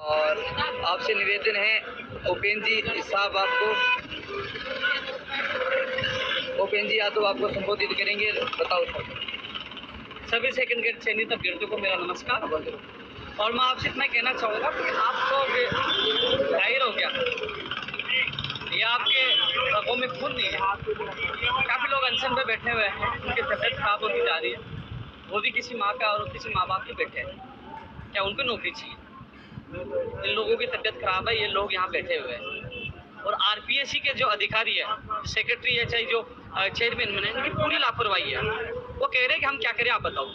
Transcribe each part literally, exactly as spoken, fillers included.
और आपसे निवेदन है उपेंद्र जी साहब आपको उपेंद्र जी यादव आपको संबोधित करेंगे। बताओ सर। सभी सेकंड गेट चयनित अभ्यर्थियों को मेरा नमस्कार। और मैं आपसे इतना कहना चाहूँगा कि आप लोग जाहिर हो गया, ये आपके रगों में खून नहीं है। काफ़ी लोग अनशन पे बैठे हुए हैं, उनकी तबियत खराब होती जा रही है, वो भी किसी माँ का और किसी माँ बाप के बेटे हैं। क्या उनको नौकरी चाहिए? इन लोगों की तबियत खराब है, ये लोग यहाँ बैठे हुए हैं। और आरपीएससी के जो अधिकारी है, सेक्रेटरी है, चाहे जो चेयरमैन बने, इनकी पूरी लापरवाही है। वो कह रहे हैं कि हम क्या करें, आप बताओ।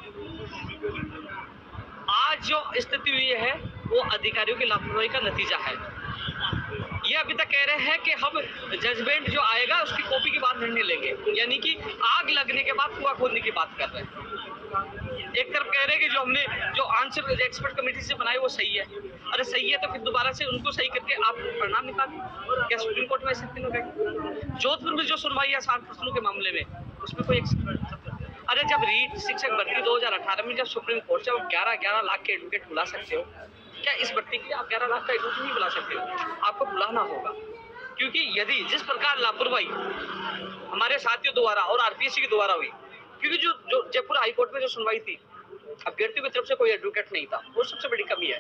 आज जो स्थिति हुई है वो अधिकारियों की लापरवाही का नतीजा है। ये अभी तक कह रहे हैं कि हम जजमेंट जो आएगा उसकी कॉपी के बाद निर्णय लेंगे, यानी कि आग लगने के बाद कुआं खोदने की बात कर रहे हैं। एक तरफ कह रहे हैं कि जो हमने जो आंसर एक्सपर्ट कमेटी से बनाए वो सही है। अरे सही है तो फिर दोबारा से उनको सही करके आप परिणाम निकालें। क्या सुप्रीम कोर्ट में ऐसे दिन हो गए? जोधपुर में जो सुनवाई है साठ प्रश्नों के मामले में, उसमें कोई अरे जब रीट शिक्षक भर्ती दो हज़ार अठारह में जब सुप्रीम कोर्ट से आप ग्यारह ग्यारह लाख के एडवोकेट बुला सकते हो, क्या इस भर्ती के लिए आप ग्यारह लाख का एडवोकेट नहीं बुला सकते हो? आपको बुलाना होगा, क्योंकि यदि जिस प्रकार लापरवाही हमारे साथियों द्वारा और आरपीएससी के द्वारा हुई, क्योंकि जो जो जयपुर हाईकोर्ट में जो सुनवाई थी, अभ्यर्थियों की तरफ से कोई एडवोकेट नहीं था, वो सबसे बड़ी कमी है।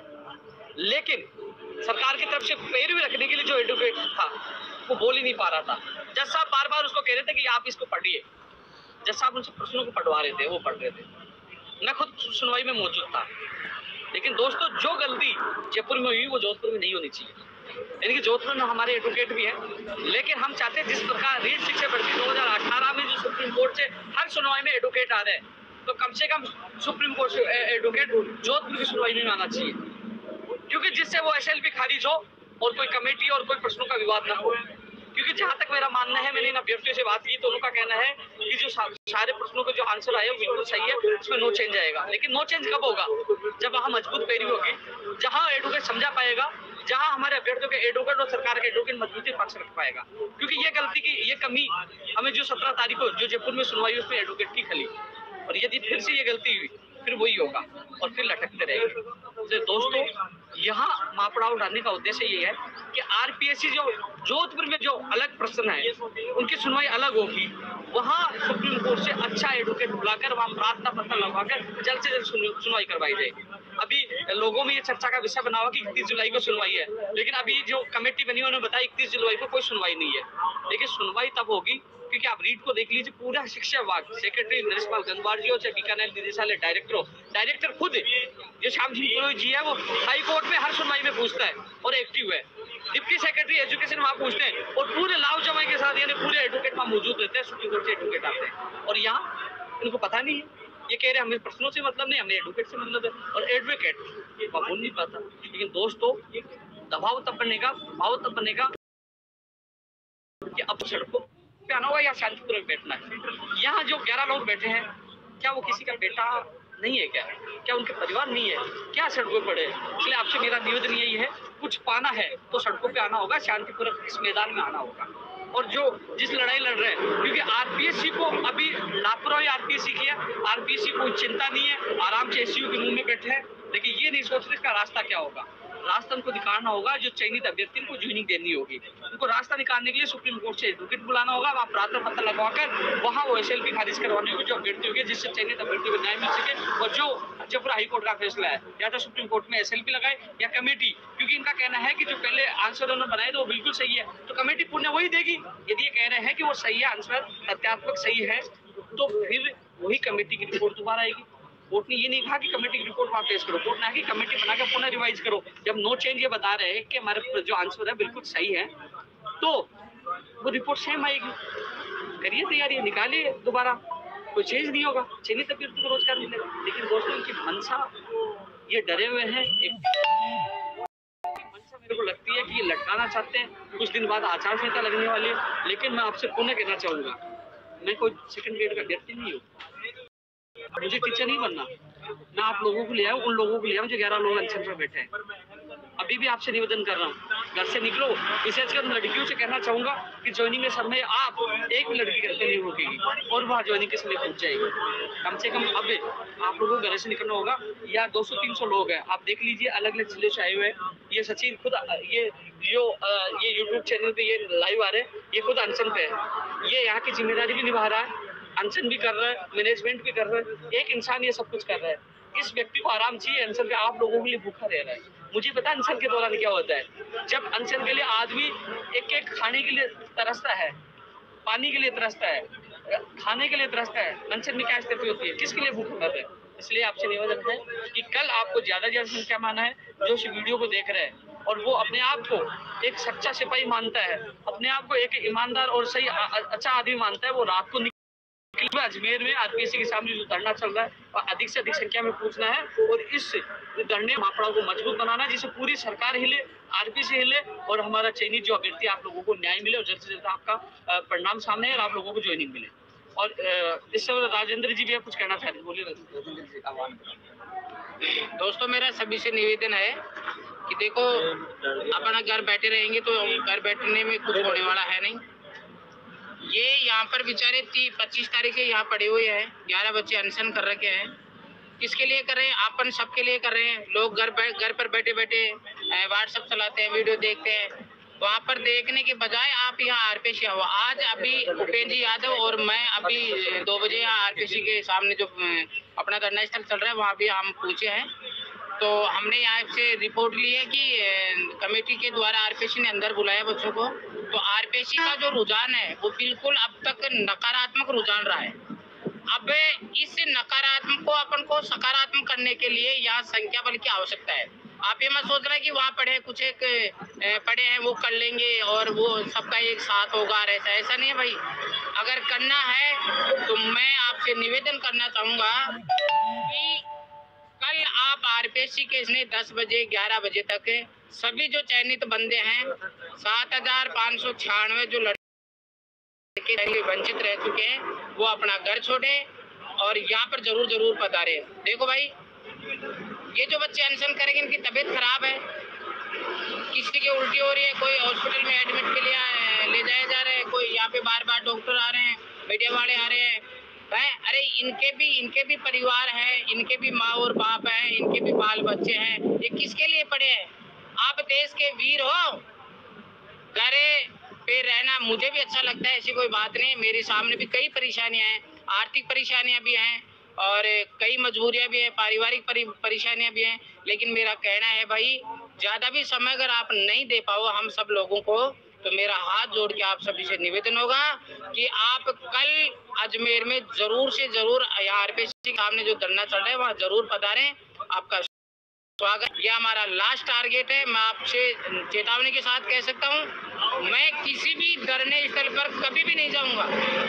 लेकिन सरकार की तरफ से पैरवी रखने के लिए जो एडवोकेट था वो बोल ही नहीं पा रहा था। जज साहब बार बार उसको कह रहे थे कि आप इसको पढ़िए। जज साहब उनसे प्रश्नों को पढ़वा रहे थे, वो पढ़ रहे थे। मैं खुद सुनवाई में मौजूद था। लेकिन दोस्तों, जो गलती जयपुर में हुई वो जोधपुर में नहीं होनी चाहिए। यानी कि जोधपुर में हमारे एडवोकेट भी हैं, लेकिन हम चाहते हैं जिस प्रकार रीट शिक्षक भर्ती दो हज़ार अठारह में जो सुप्रीम कोर्ट से हर सुनवाई में एडवोकेट आ रहे हैं, तो कम से कम सुप्रीम कोर्ट से एडवोकेट जोधपुर की सुनवाई में आना चाहिए, क्योंकि जिससे वो एसएलपी खारिज हो और कोई कमेटी और कोई प्रश्नों का विवाद ना हो। क्योंकि जहां तक मेरा मानना है, मैंने इन अभ्यर्थियों से बात की तो उनका कहना है कि जो सारे प्रश्नों के जो आंसर आए वो बिल्कुल सही है, उसमें नो चेंज आएगा। लेकिन नो चेंज कब होगा? जब वहाँ मजबूत पैरवी होगी, जहाँ एडवोकेट समझा पाएगा, जहाँ हमारे अभ्यर्थियों के एडवोकेट और सरकार के एडवोकेट मजबूती पक्ष रख पाएगा। क्योंकि ये गलती की ये कमी हमें जो सत्रह तारीख को जो जयपुर में सुनवाई उसमें एडवोकेट की खली, और यदि फिर से ये गलती हुई फिर वही होगा और फिर लटकते रहेंगे। तो दोस्तों, यहाँ मापड़ा उठाने का उद्देश्य ये है कि आरपीएससी जो जोधपुर में जो अलग प्रश्न है उनकी सुनवाई अलग होगी, वहाँ सुप्रीम कोर्ट से अच्छा एडवोकेट बुलाकर वहाँ प्रार्थना पत्र लगवाकर जल्द से जल्द सुनवाई करवाई जाएगी। अभी लोगों में ये चर्चा का विषय बना हुआ कि इकतीस जुलाई को सुनवाई है, लेकिन अभी जो कमेटी बनी उन्होंने बताया इकतीस जुलाई को कोई सुनवाई नहीं है। लेकिन सुनवाई तब होगी क्योंकि आप रीट को देख लीजिए, पूरा शिक्षा विभाग, सेक्रेटरी नरेश पाल गंगवार जी हो चाहे बीकानेर निदेशालय डायरेक्टर हो, डायरेक्टर खुद जो श्याम सिंह पुरोहित जी है वो हाई कोर्ट में हर सुनवाई में पूछता है और एक्टिव है। डिप्टी सेक्रेटरी एजुकेशन वहाँ पूछते हैं और पूरे लाभ जमा के साथ, यानी पूरे एडवोकेट वहाँ मौजूद रहते हैं, सुप्रीम कोर्ट से एडवोकेट आते हैं। और यहाँ इनको पता नहीं है, ये कह रहे हैं हमें प्रश्नों से मतलब नहीं, हमें एडवोकेट से मतलब है, और एडवोकेट वहाँ बोल नहीं पाता। लेकिन दोस्तों, दबाव तब बनेगा, भाव तब बनेगा कि अब सड़कों पे आना होगा या शांतिपूर्वक बैठना है। यहाँ जो ग्यारह लोग बैठे हैं, क्या वो किसी का बेटा नहीं है? क्या क्या उनके परिवार नहीं है? क्या सड़कों पर पड़े? इसलिए आपसे मेरा निवेदन यही है, कुछ पाना है तो सड़कों पे आना होगा, शांतिपूर्वक इस मैदान में आना होगा। और जो जिस लड़ाई लड़ रहे हैं, क्योंकि आरपीएससी को अभी लापरवाही आरपीएससी की है, आरपीएससी को चिंता नहीं है, आराम से एसयू के मुंह में बैठे हैं, लेकिन ये नहीं सोच रहे इसका रास्ता क्या होगा। रास्ता उनको दिखाना होगा, जो चयनित अभ्यर्थी को ज्वाइनिंग देनी होगी, उनको रास्ता निकालने के लिए सुप्रीम कोर्ट से एडवोकेट बुलाना होगा, वहाँ प्रार्थना पत्र लगवाकर वहाँ वो एसएलपी खारिज करवाने होगी जो अभ्यर्थी होगी, जिससे चयनित अभ्यर्थियों को न्याय मिल सके। और जो जयपुर हाईकोर्ट का फैसला है, या तो सुप्रीम कोर्ट में एसएलपी लगाए या कमेटी, क्योंकि इनका कहना है कि जो पहले आंसर उन्होंने बनाए तो वो बिल्कुल सही है, तो कमेटी पुण्य वही देगी। यदि ये कह रहे हैं कि वो सही है, आंसर तथ्यात्मक सही है, तो फिर वही कमेटी की रिपोर्ट दोबारा आएगी। कोर्ट ने ये नहीं कहा कि कमेटी की रिपोर्ट वहाँ पेश करो, कोर्ट ने कहा कि कमेटी बनाकर पुनः रिवाइज करो। जब नो चेंज ये बता रहे हैं कि हमारे जो आंसर है बिल्कुल सही है, तो वो रिपोर्ट सेम आएगी। करिए तैयारी, निकालिए दोबारा, कोई चेंज नहीं होगा, चयनित अभ्यर्थी को रोजगार मिलेगा। लेकिन दोस्तों, उनकी मंशा, ये डरे हुए हैं। एक मंशा मेरे को लगती है कि ये लटकाना चाहते हैं। कुछ दिन बाद आचार संहिता लगने वाली है, लेकिन मैं आपसे पुनः कहना चाहूंगा, मैं कोई सेकंड ग्रेड का अभ्यर्थी नहीं हूँ, मुझे टीचर नहीं बनना। मैं आप लोगों को ले आऊँ, उन लोगों को ले आऊँ जो ग्यारह लोग अनशन पर बैठे हैं। अभी भी आपसे निवेदन कर रहा हूँ, घर से निकलो। विशेषकर लड़कियों से कहना चाहूँगा कि ज्वाइनिंग के समय आप एक भी लड़की घर पे नहीं रुकेगी और वहाँ ज्वाइनिंग के समय पहुँच जाएगी। कम से कम अब आप लोगों को घर से निकलना होगा। या दो सौ तीन सौ लोग हैं, आप देख लीजिए, अलग अलग जिले से आए हुए हैं। ये सचिन खुद ये जो ये यूट्यूब चैनल पे ये लाइव आ रहे हैं, ये खुद अनशन पे है। ये यहाँ की जिम्मेदारी भी निभा रहा है, अनशन भी कर रहा है, मैनेजमेंट भी कर रहा है। एक इंसान ये सब कुछ कर रहा है। इस व्यक्ति को आराम चाहिए, अनशन पे आप लोगों के लिए भूखा रह रहा है। मुझे पता है अनशन के दौरान क्या होता है। जब अनशन के लिए आदमी एक एक खाने के लिए तरसता है, पानी के लिए तरसता है, खाने के लिए तरसता है, अनशन में क्या स्थिति होती है, किसके लिए भूखा मर रहे हैं। इसलिए आपसे निवेदन है कि कल आपको ज्यादा ज्यादा संख्या माना है जो इस वीडियो को देख रहे हैं और वो अपने आप को एक सच्चा सिपाही मानता है, अपने आप को एक ईमानदार और सही अच्छा आदमी मानता है, वो रात को अजमेर में आरपीसी के सामने जो धरना चल रहा है और अधिक से अधिक संख्या में पूछना है और इस धरने मापड़ा को मजबूत बनाना है, जिससे पूरी सरकार हिले, आरपीसी हिले और हमारा चयनित जो अभ्यर्थी आप लोगों को न्याय मिले और जल्द से जल्द आपका परिणाम सामने है और आप लोगों को ज्वाइनिंग मिले। और इससे राजेंद्र जी भी आप कुछ कहना चाहते हैं, बोलिए राजेंद्र जी। आह्वान दोस्तों, मेरा सभी से निवेदन है कि देखो, अपना घर बैठे रहेंगे तो घर बैठने में कुछ होने वाला है नहीं। ये यहाँ पर बेचारे तीस पच्चीस तारीख से यहाँ पड़े हुए हैं, ग्यारह बच्चे अनशन कर रखे हैं। किसके लिए कर रहे हैं? अपन सबके लिए कर रहे हैं। लोग घर घर पर बैठे बैठे व्हाट्सएप चलाते हैं, वीडियो देखते हैं। वहाँ पर देखने के बजाय आप यहाँ आरपीसी आओ। आज अभी उपेंद्र जी यादव और मैं अभी दो बजे यहाँ आरपीसी के सामने जो अपना धरना स्थल चल रहा है वहाँ भी हम पूछे हैं। तो हमने यहाँ से रिपोर्ट ली है कि कमेटी के द्वारा आरपीसी ने अंदर बुलाया बच्चों को। तो आरपीसी का जो रुझान है वो बिल्कुल अब तक नकारात्मक रुझान रहा है। अब इस नकारात्मक को अपन को सकारात्मक करने के लिए यहाँ संख्या बल की आवश्यकता है। आप ये मत सोच रहे कि वहाँ पढ़े कुछ एक पढ़े हैं वो कर लेंगे और वो सबका एक साथ होगा, ऐसा ऐसा नहीं है भाई। अगर करना है तो मैं आपसे निवेदन करना चाहूँगा कि कल आप आरपीसी के इसने दस बजे ग्यारह बजे तक सभी जो चयनित बंदे हैं, सात हजार पाँच सौ छियानवे जो लड़के वंचित रह चुके हैं, वो अपना घर छोड़े और यहाँ पर जरूर जरूर पधारे। देखो भाई, ये जो बच्चे अनशन करेंगे इनकी तबीयत खराब है, किसी की उल्टी हो रही है, कोई हॉस्पिटल में एडमिट के लिए ले जाया जा रहा है, कोई यहाँ पे बार बार डॉक्टर आ रहे हैं, मीडिया वाले आ रहे हैं। हैं अरे इनके भी इनके भी परिवार है, इनके भी माँ और बाप हैं, इनके भी बाल बच्चे हैं। ये किसके लिए पड़े हैं? आप देश के वीर हो, घर पे रहना मुझे भी अच्छा लगता है, ऐसी कोई बात नहीं। मेरे सामने भी कई परेशानियां हैं, आर्थिक परेशानियां भी हैं और कई मजबूरियां भी हैं, पारिवारिक परेशानियां भी हैं। लेकिन मेरा कहना है भाई, ज़्यादा भी समय अगर आप नहीं दे पाओ हम सब लोगों को, तो मेरा हाथ जोड़ के आप सभी से निवेदन होगा कि आप कल अजमेर में जरूर से जरूर यहाँ आरपीसी के सामने जो धरना चल रहा है वहाँ जरूर पधारें। आपका स्वागत। यह हमारा लास्ट टारगेट है। मैं आपसे चेतावनी के साथ कह सकता हूँ, मैं किसी भी धरने स्थल पर कभी भी नहीं जाऊँगा,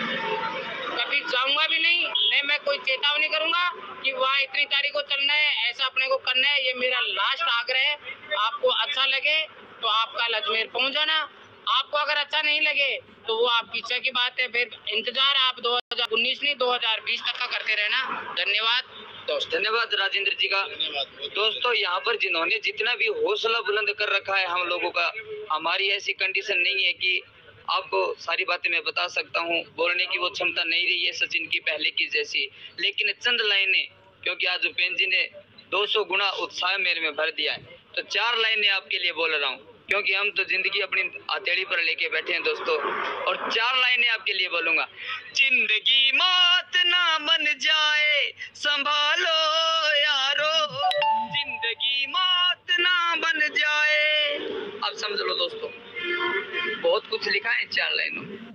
कभी जाऊँगा भी नहीं। नहीं मैं कोई चेतावनी करूँगा कि वहाँ इतनी तारीख को चलना है, ऐसा अपने को करना है। ये मेरा लास्ट आग्रह है। आपको अच्छा लगे तो आप कल अजमेर पहुँच जाना, आपको अगर अच्छा नहीं लगे तो वो आपकी इच्छा की बात है। फिर इंतजार आप दो हज़ार उन्नीस नहीं दो हज़ार बीस तक का करते रहना। धन्यवाद दोस्त। धन्यवाद राजेंद्र जी का। दोस्तों, यहाँ पर जिन्होंने जितना भी हौसला बुलंद कर रखा है हम लोगों का, हमारी ऐसी कंडीशन नहीं है कि आपको सारी बातें मैं बता सकता हूँ, बोलने की वो क्षमता नहीं रही है सचिन की पहले की जैसी। लेकिन चंद लाइनें, क्योंकि आज उपेंद्र जी ने दो सौ गुना उत्साह मेरे में भर दिया है, तो चार लाइनें आपके लिए बोल रहा हूँ, क्योंकि हम तो जिंदगी अपनी हथेली पर लेके बैठे हैं दोस्तों। और चार लाइनें आपके लिए बोलूंगा। जिंदगी मौत ना बन जाए, संभालो यारो, जिंदगी मौत ना बन जाए। अब समझ लो दोस्तों, बहुत कुछ लिखा है चार लाइनों।